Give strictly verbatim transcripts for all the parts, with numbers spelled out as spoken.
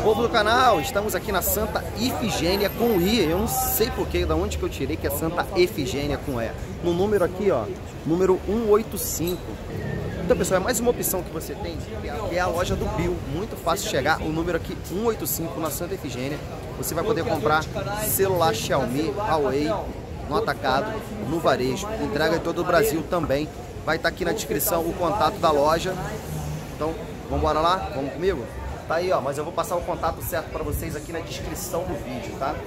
Povo do canal, estamos aqui na Santa Ifigênia com I. Eu não sei porquê, da onde que eu tirei que é Santa Ifigênia com E. No número aqui, ó, número cento e oitenta e cinco. Então, pessoal, é mais uma opção que você tem, que é a loja do Bill. Muito fácil chegar, o número aqui cento e oitenta e cinco na Santa Ifigênia. Você vai poder comprar celular Xiaomi, Huawei, no atacado, no varejo. Entrega em todo o Brasil também. Vai estar aqui na descrição o contato da loja. Então, vamos embora lá? Vamos comigo? Tá aí, ó, mas eu vou passar o contato certo para vocês aqui na descrição do vídeo, tá?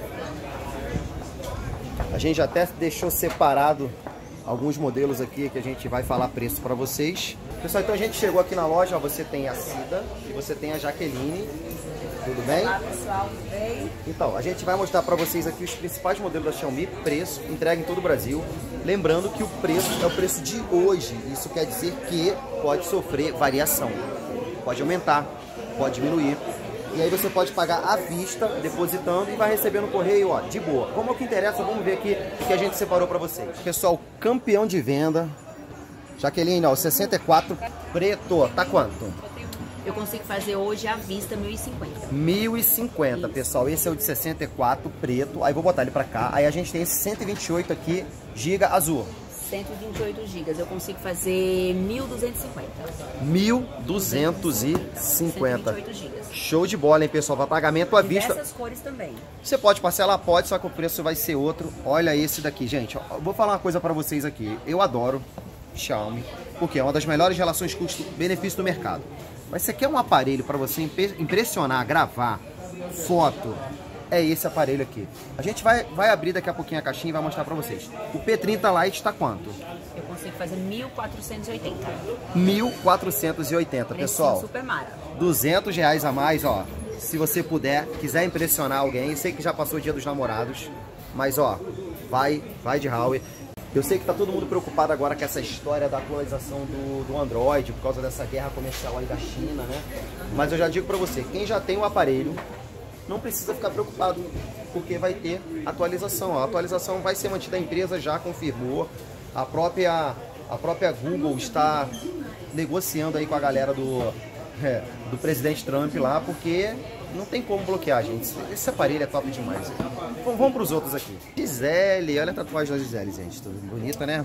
A gente até deixou separado alguns modelos aqui que a gente vai falar preço para vocês. Pessoal, então a gente chegou aqui na loja, ó, você tem a Cida e você tem a Jaqueline. Tudo bem? Olá, pessoal, tudo bem? Então, a gente vai mostrar para vocês aqui os principais modelos da Xiaomi, preço, entrega em todo o Brasil. Lembrando que o preço é o preço de hoje. Isso quer dizer que pode sofrer variação. Pode aumentar, pode diminuir. E aí você pode pagar à vista, depositando, e vai receber no correio, ó, de boa. Como é o que interessa, vamos ver aqui o que a gente separou para vocês. Pessoal, campeão de venda. Jaqueline, ó, sessenta e quatro preto, tá quanto? Eu consigo fazer hoje à vista mil e cinquenta. mil e cinquenta, isso. Pessoal, esse é o de sessenta e quatro preto. Aí vou botar ele pra cá. Aí a gente tem esse cento e vinte e oito aqui, giga azul. cento e vinte e oito gigas, eu consigo fazer mil duzentos e cinquenta. mil duzentos e cinquenta. cento e vinte e oito gigas. Show de bola, hein, pessoal? Para pagamento à vista. Diversas cores também. Você pode parcelar? Pode, só que o preço vai ser outro. Olha esse daqui, gente. Eu vou falar uma coisa para vocês aqui. Eu adoro Xiaomi, porque é uma das melhores relações custo-benefício do mercado. Mas você quer um aparelho para você impressionar, gravar, foto, é esse aparelho aqui. A gente vai, vai abrir daqui a pouquinho a caixinha e vai mostrar para vocês. O P trinta Lite está quanto? Eu consigo fazer mil quatrocentos e oitenta. mil quatrocentos e oitenta, pessoal. Super mara. duzentos reais a mais, ó. Se você puder, quiser impressionar alguém. Eu sei que já passou o dia dos namorados, mas ó, vai, vai de Huawei. Eu sei que tá todo mundo preocupado agora com essa história da atualização do, do Android, por causa dessa guerra comercial aí da China, né? Mas eu já digo pra você, quem já tem o aparelho, não precisa ficar preocupado, porque vai ter atualização. A atualização vai ser mantida, a empresa já confirmou. A própria, a própria Google está negociando aí com a galera do, é, do presidente Trump lá, porque não tem como bloquear, gente. Esse aparelho é top demais. Bom, vamos para os outros aqui. Gisele, olha a tatuagem da Gisele, gente. Tudo bonita, né?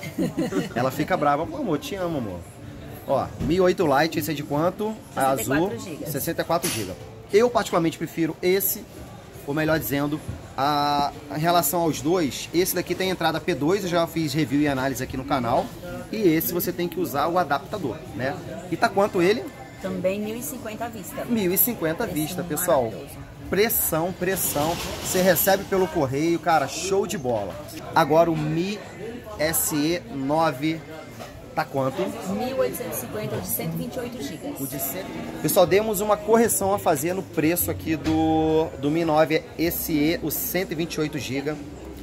Ela fica brava. Pô, amor, te amo, amor. Ó, mil e oito Lite, esse é de quanto? A azul, sessenta e quatro gigas. Eu particularmente prefiro esse, ou melhor dizendo, a, a relação aos dois, esse daqui tem entrada P dois, eu já fiz review e análise aqui no canal. E esse você tem que usar o adaptador, né? E tá quanto ele? Também mil e cinquenta à vista. mil e cinquenta à vista, pessoal. Pressão, pressão. Você recebe pelo correio, cara, show de bola. Agora o Mi S E nove tá quanto? mil oitocentos e cinquenta, o de cento e vinte e oito gigas. O de cem... Pessoal, demos uma correção a fazer no preço aqui do, do Mi nove S E, o cento e vinte e oito gigas.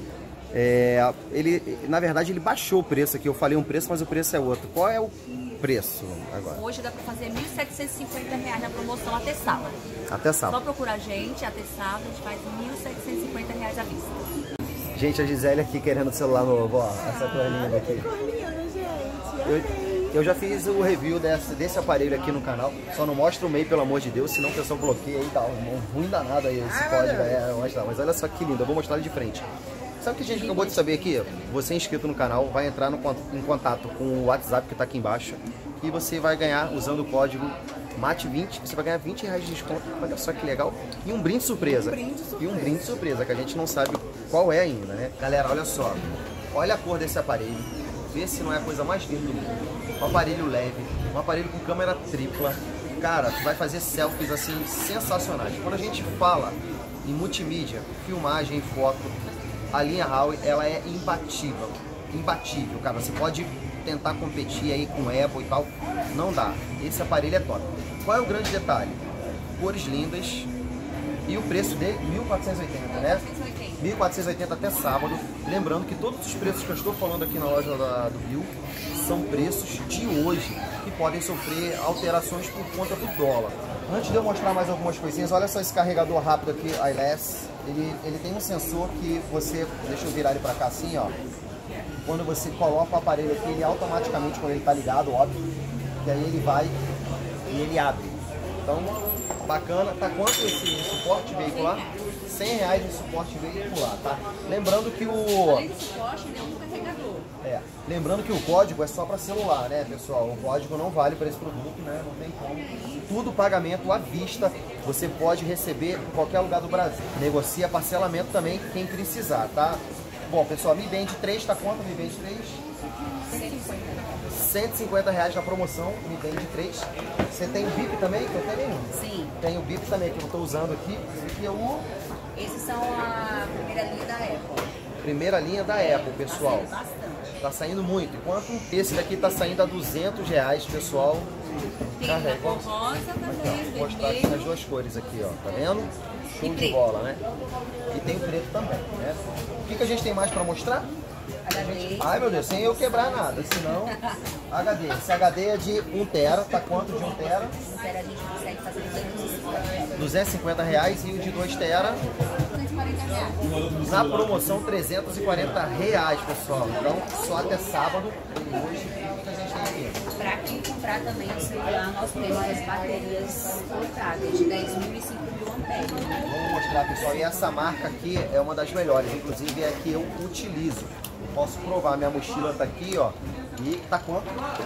É, ele, na verdade, ele baixou o preço aqui. Eu falei um preço, mas o preço é outro. Qual é o preço agora? Hoje dá pra fazer mil setecentos e cinquenta reais na promoção até sábado. Até sábado. Só procurar a gente, até sábado, a gente faz mil setecentos e cinquenta reais à vista. Gente, a Gisele aqui querendo celular novo, ó. Essa cor linda aqui. Que cor linda, gente. Eu, eu já fiz o review desse, desse aparelho aqui no canal. Só não mostra o meio, pelo amor de Deus, senão o pessoal bloqueia aí, tá um ruim danado aí esse código. É, mostrar. Mas olha só que lindo, eu vou mostrar ele de frente. Sabe o que a gente acabou de saber aqui? Você é inscrito no canal, vai entrar no, em contato com o WhatsApp que está aqui embaixo e você vai ganhar, usando o código mate vinte, você vai ganhar vinte reais de desconto. Olha só que legal. E um brinde surpresa. Um brinde surpresa. E um brinde surpresa, que a gente não sabe qual é ainda, né? Galera, olha só. Olha a cor desse aparelho. Vê se não é a coisa mais linda do mundo. Um aparelho leve, um aparelho com câmera tripla. Cara, vai fazer selfies assim sensacionais. Quando a gente fala em multimídia, filmagem e foto, a linha Huawei, ela é imbatível, imbatível, cara. Você pode tentar competir aí com Apple e tal, não dá. Esse aparelho é top. Qual é o grande detalhe? Cores lindas e o preço dele, mil quatrocentos e oitenta, né? mil quatrocentos e oitenta até sábado. Lembrando que todos os preços que eu estou falando aqui na loja da, do Bill são preços de hoje, que podem sofrer alterações por conta do dólar. Antes de eu mostrar mais algumas coisinhas, olha só esse carregador rápido aqui, iLess. Ele, ele tem um sensor que você, deixa eu virar ele pra cá assim, ó. Quando você coloca o aparelho aqui, ele automaticamente, quando ele tá ligado, óbvio, que aí ele vai e ele abre. Então, bacana. Tá quanto esse suporte veicular? cem reais de suporte veicular, tá? Lembrando que o... Além do suporte, ele é um carregador. É, lembrando que o código é só para celular, né, pessoal? O código não vale para esse produto, né? Não tem como. Tudo pagamento à vista. Você pode receber em qualquer lugar do Brasil. Negocia parcelamento também, quem precisar, tá? Bom, pessoal, Mi Band três tá quanto? Mi Band três? cento e cinquenta reais na promoção, Mi Band três. Você tem o B I P também, que eu tenho? Sim. Tem o B I P também, que eu estou usando aqui. Esse aqui é o... Esses são a primeira linha da Apple. Primeira linha da Apple, pessoal. Tá saindo bastante. Tá saindo muito. Enquanto esse daqui tá saindo a duzentos reais, pessoal. Tem Carrega. a cor rosa também, Vou mostrar aqui nas vermelho. duas cores aqui, ó. Tá vendo? Show E de preto. bola, né? E tem o preto também, né? O que, que a gente tem mais para mostrar? H D. Ai, meu Deus, sem eu quebrar nada, senão... H D. Esse H D é de um tera, tá quanto de um tera? Espera, a gente consegue fazer duzentos e cinquenta reais. duzentos e cinquenta reais e o de dois tera duzentos e quarenta reais. na promoção trezentos e quarenta reais, pessoal. Então, só até sábado e hoje, o que a gente tem aqui? Para quem comprar também o celular, nós temos as baterias portáteis de dez mil e cinco mil amperes. Vamos mostrar, pessoal. E essa marca aqui é uma das melhores, inclusive é a que eu utilizo. Posso provar, minha mochila tá aqui, ó. E tá quanto?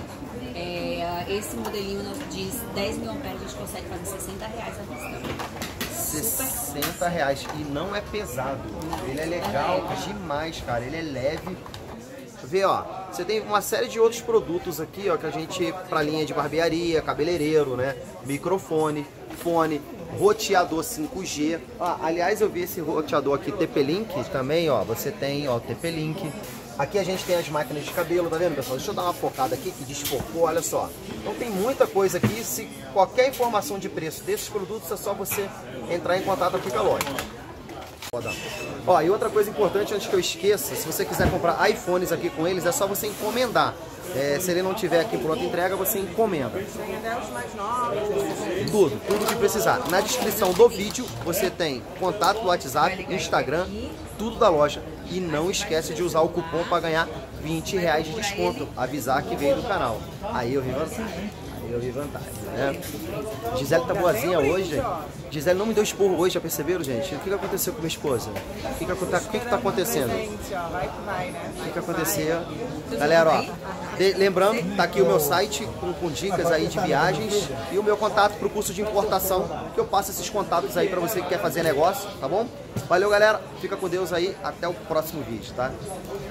É, esse modelinho de dez mil amperes a gente consegue fazer sessenta reais à vista. sessenta reais. E não é pesado. Ele é legal demais, cara. Ele é leve. Deixa eu ver, ó. Você tem uma série de outros produtos aqui, ó, que a gente, pra linha de barbearia, cabeleireiro, né? Microfone, fone, roteador cinco G. Ah, aliás, eu vi esse roteador aqui, T P-Link, também, ó. Você tem, ó, T P-Link. Aqui a gente tem as máquinas de cabelo, tá vendo, pessoal? Deixa eu dar uma focada aqui, que desfocou, olha só. Então tem muita coisa aqui. Se qualquer informação de preço desses produtos, é só você entrar em contato aqui com a loja. Ó, e outra coisa importante, antes que eu esqueça, se você quiser comprar iPhones aqui com eles, é só você encomendar. É, se ele não tiver aqui pronta entrega, você encomenda. Tem até os mais novos. Tudo, tudo que precisar. Na descrição do vídeo, você tem contato do WhatsApp, Instagram, tudo da loja. E não esquece de usar o cupom para ganhar vinte reais de desconto. Avisar que veio do canal. Aí eu vi vantagem. Aí eu vi vantagem, né? Gisele tá boazinha hoje. Gisele não me deu esporro hoje, já perceberam, gente? O que, que aconteceu com minha esposa? O que, que, o que, que tá acontecendo? Gente, ó, vai que vai, né? O que, que aconteceu? Galera, ó, de, lembrando, tá aqui o meu site com, com dicas aí de viagens e o meu contato pro curso de importação, que eu passo esses contatos aí pra você que quer fazer negócio, tá bom? Valeu, galera. Fica com Deus aí. Até o próximo vídeo, tá?